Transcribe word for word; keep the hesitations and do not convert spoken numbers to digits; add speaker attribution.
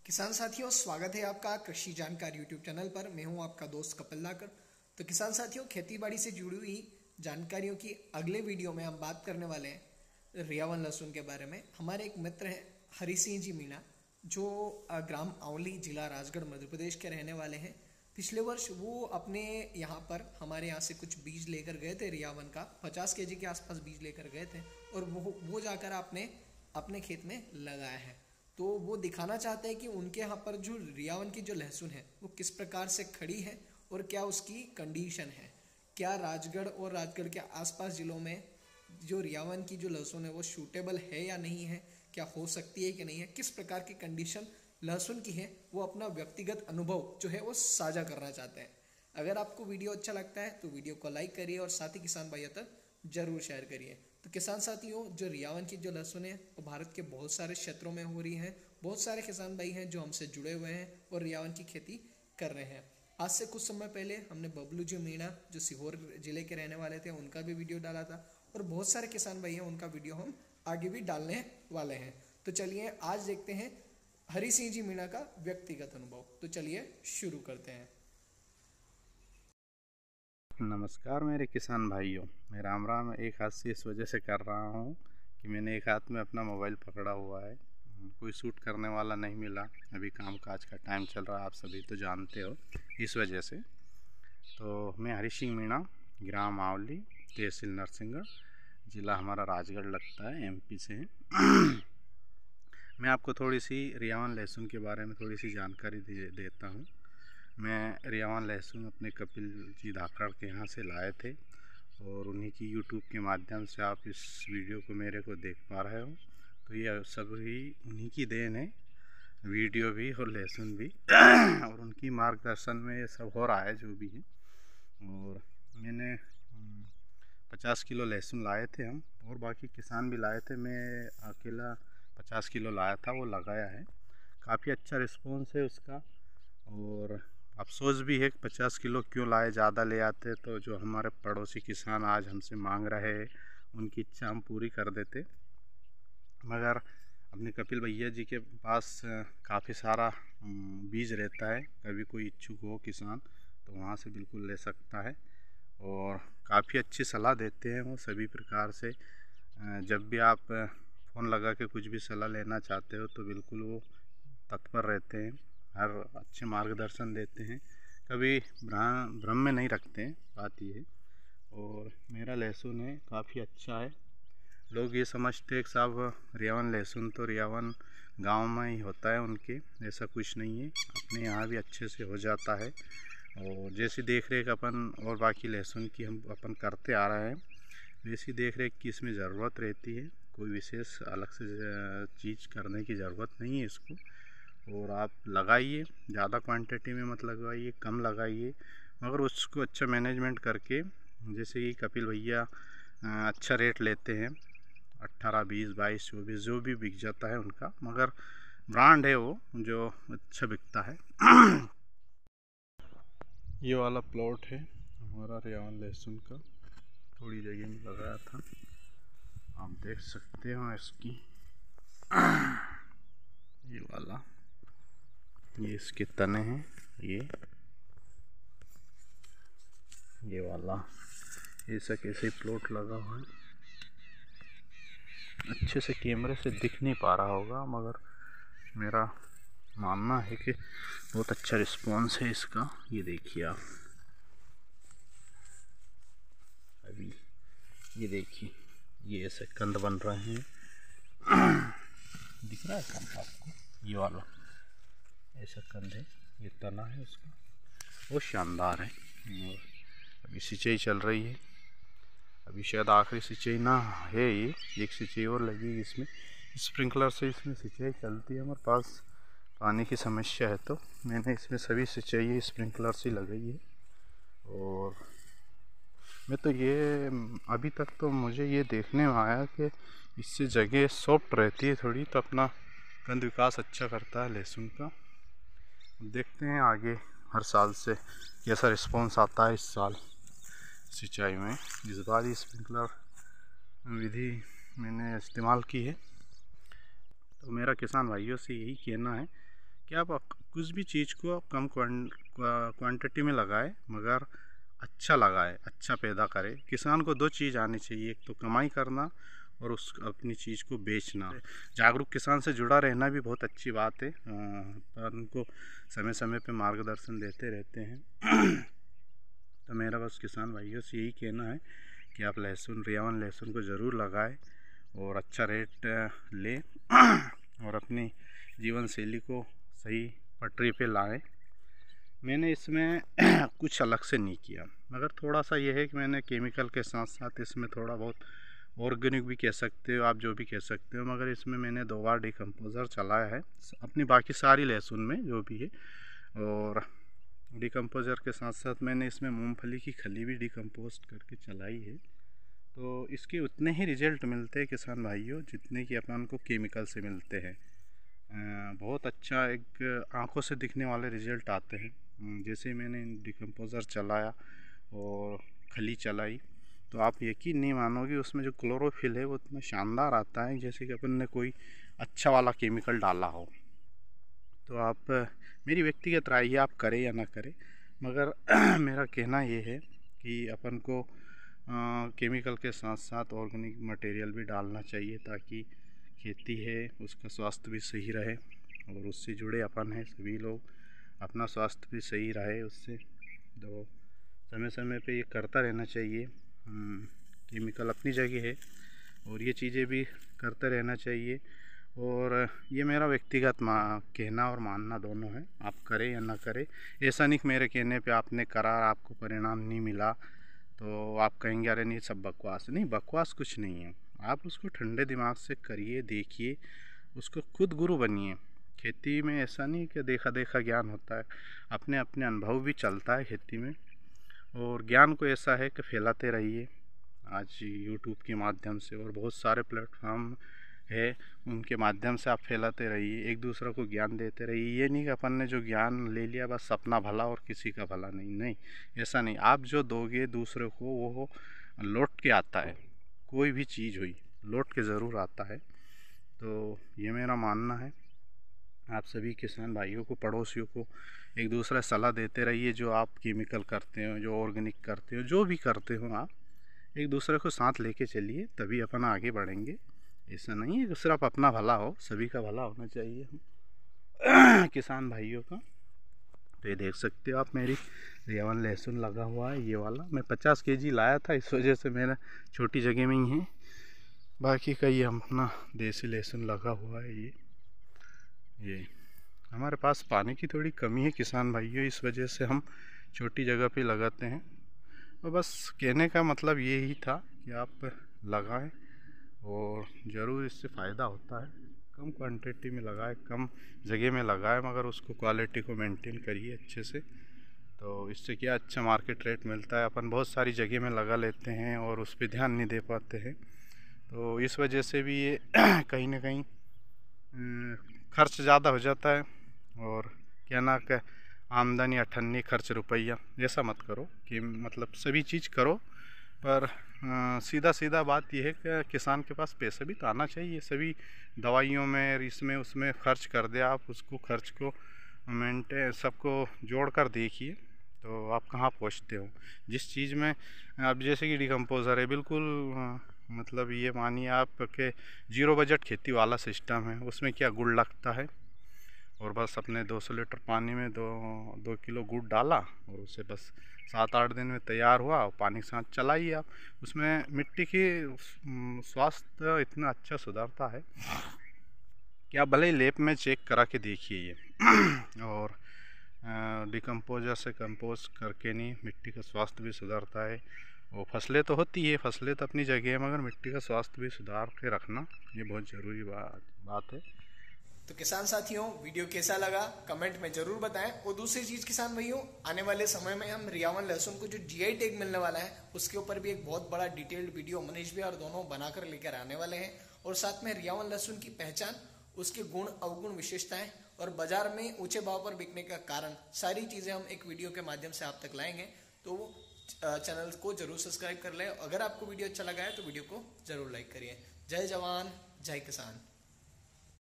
Speaker 1: किसान साथियों, स्वागत है आपका कृषि जानकारी यूट्यूब चैनल पर। मैं हूं आपका दोस्त कपिल लाकर। तो किसान साथियों, खेती बाड़ी से जुड़ी हुई जानकारियों की अगले वीडियो में हम बात करने वाले हैं रियावन लहसुन के बारे में। हमारे एक मित्र हैं हरि सिंह जी मीणा, जो ग्राम आंवली, जिला राजगढ़, मध्य प्रदेश के रहने वाले हैं। पिछले वर्ष वो अपने यहाँ पर हमारे यहाँ से कुछ बीज लेकर गए थे रियावन का, पचास के जी के आसपास बीज लेकर गए थे और वो वो जाकर आपने अपने खेत में लगाया है। तो वो दिखाना चाहते हैं कि उनके यहाँ पर जो रियावन की जो लहसुन है वो किस प्रकार से खड़ी है और क्या उसकी कंडीशन है। क्या राजगढ़ और राजगढ़ के आसपास ज़िलों में जो रियावन की जो लहसुन है वो सूटेबल है या नहीं है, क्या हो सकती है कि नहीं है, किस प्रकार की कंडीशन लहसुन की है, वो अपना व्यक्तिगत अनुभव जो है वो साझा करना चाहते हैं। अगर आपको वीडियो अच्छा लगता है तो वीडियो को लाइक करिए और साथ ही किसान भाइयों तक जरूर शेयर करिए। तो किसान साथियों, जो रियावन की जो लहसुन है वो भारत के बहुत सारे क्षेत्रों में हो रही है। बहुत सारे किसान भाई हैं जो हमसे जुड़े हुए हैं और रियावन की खेती कर रहे हैं। आज से कुछ समय पहले हमने बबलू जी मीणा, जो सीहोर जिले के रहने वाले थे, उनका भी वीडियो डाला था और बहुत सारे किसान भाई हैं, उनका वीडियो हम आगे भी डालने वाले हैं। तो चलिए आज देखते हैं हरि सिंह जी मीणा का व्यक्तिगत अनुभव। तो चलिए शुरू करते हैं।
Speaker 2: नमस्कार मेरे किसान भाइयों, मैं राम राम एक हाथ से इस वजह से कर रहा हूँ कि मैंने एक हाथ में अपना मोबाइल पकड़ा हुआ है, कोई शूट करने वाला नहीं मिला। अभी काम काज का टाइम चल रहा है, आप सभी तो जानते हो, इस वजह से। तो मैं हरि सिंह मीणा, ग्राम आंवली, तहसील नरसिंहगढ़, ज़िला हमारा राजगढ़ लगता है, एमपी से है। मैं आपको थोड़ी सी रियावन लहसुन के बारे में थोड़ी सी जानकारी दे देता हूँ। मैं रियावन लहसुन अपने कपिल जी धाकड़ के यहाँ से लाए थे और उन्हीं की यूट्यूब के माध्यम से आप इस वीडियो को मेरे को देख पा रहे हो। तो ये सभी उन्हीं की देन है, वीडियो भी और लहसुन भी और उनकी मार्गदर्शन में ये सब हो रहा है जो भी है। और मैंने पचास किलो लहसुन लाए थे हम, और बाकी किसान भी लाए थे। मैं अकेला पचास किलो लाया था, वो लगाया है। काफ़ी अच्छा रिस्पॉन्स है उसका। और अफसोस भी है कि पचास किलो क्यों लाए, ज़्यादा ले आते तो जो हमारे पड़ोसी किसान आज हमसे मांग रहे हैं उनकी इच्छा हम पूरी कर देते। मगर अपने कपिल भैया जी के पास काफ़ी सारा बीज रहता है, कभी कोई इच्छुक हो किसान तो वहाँ से बिल्कुल ले सकता है। और काफ़ी अच्छी सलाह देते हैं वो सभी प्रकार से। जब भी आप फ़ोन लगा के कुछ भी सलाह लेना चाहते हो तो बिल्कुल वो तत्पर रहते हैं, हर अच्छे मार्गदर्शन देते हैं, कभी भ्रम में नहीं रखते हैं, बात ये है। और मेरा लहसुन है काफ़ी अच्छा है। लोग ये समझते हैं कि साहब रियावन लहसुन तो रियावन गांव में ही होता है उनके, ऐसा कुछ नहीं है, अपने यहाँ भी अच्छे से हो जाता है। और जैसी देख रेख अपन और बाकी लहसुन की हम अपन करते आ रहे हैं, वैसी देख रेख की इसमें ज़रूरत रहती है। कोई विशेष अलग से चीज़ करने की ज़रूरत नहीं है इसको। और आप लगाइए, ज़्यादा क्वांटिटी में मत लगवाइए, कम लगाइए, मगर उसको अच्छा मैनेजमेंट करके, जैसे कि कपिल भैया अच्छा रेट लेते हैं, अट्ठारह, बीस, बाईस, चौबीस जो भी बिक जाता है उनका, मगर ब्रांड है वो जो अच्छा बिकता है। ये वाला प्लॉट है हमारा रियावन लहसुन का, थोड़ी जगह में लगाया था, आप देख सकते हो इसकी। ये वाला, ये इसके तने हैं, ये ये वाला ऐसा कैसे प्लॉट लगा हुआ है। अच्छे से कैमरे से दिख नहीं पा रहा होगा, मगर मेरा मानना है कि बहुत अच्छा रिस्पॉन्स है इसका। ये देखिए आप, अभी ये देखिए, ये ऐसे कंद बन रहे हैं, दिख रहा है कंद आपको? ये वाला ऐसा कंद है, ये तना है उसका, वो शानदार है। और अभी सिंचाई चल रही है, अभी शायद आखिरी सिंचाई ना है, ये एक सिंचाई और लगेगी इसमें, स्प्रिंकलर से इसमें सिंचाई चलती है। हमारे पास पानी की समस्या है तो मैंने इसमें सभी सिंचाई स्प्रिंकलर से लगाई है। और मैं तो ये अभी तक तो मुझे ये देखने में आया कि इससे जगह सॉफ्ट रहती है थोड़ी, तो अपना कंद विकास अच्छा करता है लहसुन का। देखते हैं आगे हर साल से कैसा रिस्पॉन्स आता है। इस साल सिंचाई में इस बार ही स्प्रिंकलर विधि मैंने इस्तेमाल की है। तो मेरा किसान भाइयों से यही कहना है कि आप कुछ भी चीज़ को कम क्वांटिटी में लगाए मगर अच्छा लगाए, अच्छा पैदा करे। किसान को दो चीज़ आनी चाहिए, एक तो कमाई करना और उस अपनी चीज़ को बेचना। जागरूक किसान से जुड़ा रहना भी बहुत अच्छी बात है, पर उनको समय समय पे मार्गदर्शन देते रहते हैं। तो मेरा बस किसान भाइयों से यही कहना है कि आप लहसुन, रियावन लहसुन को ज़रूर लगाएं और अच्छा रेट लें और अपनी जीवन शैली को सही पटरी पे लाएं। मैंने इसमें कुछ अलग से नहीं किया, मगर थोड़ा सा ये है कि मैंने केमिकल के साथ साथ इसमें थोड़ा बहुत ऑर्गेनिक भी कह सकते हो आप, जो भी कह सकते हो, मगर इसमें मैंने दो बार डिकम्पोज़र चलाया है अपनी बाकी सारी लहसुन में जो भी है। और डिकम्पोज़र के साथ साथ मैंने इसमें मूंगफली की खली भी डिकम्पोस्ट करके चलाई है। तो इसके उतने ही रिज़ल्ट मिलते हैं किसान भाइयों जितने कि अपन को केमिकल से मिलते हैं। बहुत अच्छा एक आंखों से दिखने वाले रिज़ल्ट आते हैं। जैसे मैंने डिकम्पोज़र चलाया और खली चलाई तो आप यकीन नहीं मानोगे उसमें जो क्लोरोफिल है वो इतना शानदार आता है जैसे कि अपन ने कोई अच्छा वाला केमिकल डाला हो। तो आप मेरी व्यक्तिगत राय है, आप करें या ना करें, मगर मेरा कहना ये है कि अपन को आ, केमिकल के साथ साथ ऑर्गेनिक मटेरियल भी डालना चाहिए ताकि खेती है उसका स्वास्थ्य भी सही रहे और उससे जुड़े अपन हैं सभी लोग, अपना स्वास्थ्य भी सही रहे उससे। तो समय समय पे ये करता रहना चाहिए। केमिकल अपनी जगह है और ये चीज़ें भी करते रहना चाहिए। और ये मेरा व्यक्तिगत मा कहना और मानना दोनों है, आप करें या ना करें। ऐसा नहीं कि मेरे कहने पे आपने करा आपको परिणाम नहीं मिला तो आप कहेंगे अरे नहीं सब बकवास। नहीं, बकवास कुछ नहीं है, आप उसको ठंडे दिमाग से करिए, देखिए, उसको खुद गुरु बनिए। खेती में ऐसा नहीं कि देखा देखा ज्ञान होता है, अपने अपने अनुभव भी चलता है खेती में। और ज्ञान को ऐसा है कि फैलाते रहिए। आज यूट्यूब के माध्यम से और बहुत सारे प्लेटफॉर्म है उनके माध्यम से आप फैलाते रहिए, एक दूसरे को ज्ञान देते रहिए। ये नहीं कि अपन ने जो ज्ञान ले लिया बस अपना भला और किसी का भला नहीं, नहीं ऐसा नहीं। आप जो दोगे दूसरे को वो लौट के आता है, कोई भी चीज़ हुई लौट के ज़रूर आता है। तो ये मेरा मानना है। आप सभी किसान भाइयों को, पड़ोसियों को एक दूसरा सलाह देते रहिए। जो आप केमिकल करते हो, जो ऑर्गेनिक करते हो, जो भी करते हो, आप एक दूसरे को साथ लेके चलिए, तभी अपन आगे बढ़ेंगे। ऐसा नहीं है कि सिर्फ अपना भला हो, सभी का भला होना चाहिए हम किसान भाइयों का। तो ये देख सकते हो आप, मेरी रियावन लहसुन लगा हुआ है। ये वाला मैं पचास केजी लाया था, इस वजह से मेरा छोटी जगह में ही है। बाकी का ये अपना देसी लहसुन लगा हुआ है। ये ये हमारे पास पानी की थोड़ी कमी है किसान भाइयों, इस वजह से हम छोटी जगह पे लगाते हैं। और बस कहने का मतलब ये ही था कि आप लगाएं और ज़रूर इससे फ़ायदा होता है। कम क्वांटिटी में लगाएं, कम जगह में लगाएं, मगर उसको क्वालिटी को मेंटेन करिए अच्छे से। तो इससे क्या अच्छा मार्केट रेट मिलता है। अपन बहुत सारी जगह में लगा लेते हैं और उस पर ध्यान नहीं दे पाते हैं, तो इस वजह से भी ये कहीं ना कहीं खर्च ज़्यादा हो जाता है। और क्या ना कि आमदनी अठन्नी खर्च रुपया, ऐसा मत करो कि मतलब सभी चीज़ करो, पर आ, सीधा सीधा बात यह है कि किसान के पास पैसा भी तो आना चाहिए। सभी दवाइयों में इसमें उसमें खर्च कर दे आप, उसको खर्च को मेंटेन सबको जोड़ कर देखिए तो आप कहाँ पहुँचते हो। जिस चीज़ में अब जैसे कि डिकम्पोज़र है, बिल्कुल आ, मतलब ये मानिए आप के जीरो बजट खेती वाला सिस्टम है। उसमें क्या गुड़ लगता है और बस अपने दो सौ लीटर पानी में दो दो किलो गुड़ डाला और उसे बस सात आठ दिन में तैयार हुआ और पानी के साथ चलाइए आप। उसमें मिट्टी की स्वास्थ्य इतना अच्छा सुधरता है कि आप भले ही लेप में चेक करा के देखिए ये और डिकम्पोजर से कंपोस्ट करके नहीं, मिट्टी का स्वास्थ्य भी सुधरता है। और फसलें तो होती है, फसलें तो अपनी जगह है, मगर मिट्टी का स्वास्थ्य भी सुधार के रखना ये बहुत ज़रूरी बात बात है।
Speaker 1: तो किसान साथियों, वीडियो कैसा लगा कमेंट में जरूर बताएं। और दूसरी चीज किसान भाइयों, आने वाले समय में हम रियावन लहसुन को जो जीआई टैग मिलने वाला है उसके ऊपर भी एक बहुत बड़ा डिटेल्ड वीडियो मनीष भाई और दोनों बनाकर लेकर आने वाले हैं। और साथ में रियावन लहसुन की पहचान, उसके गुण अवगुण विशेषताएं और बाजार में ऊंचे भाव पर बिकने का कारण, सारी चीजें हम एक वीडियो के माध्यम से आप तक लाएंगे। तो चैनल को जरूर सब्सक्राइब कर लें। अगर आपको वीडियो अच्छा लगा है तो वीडियो को जरूर लाइक करिए। जय जवान, जय किसान।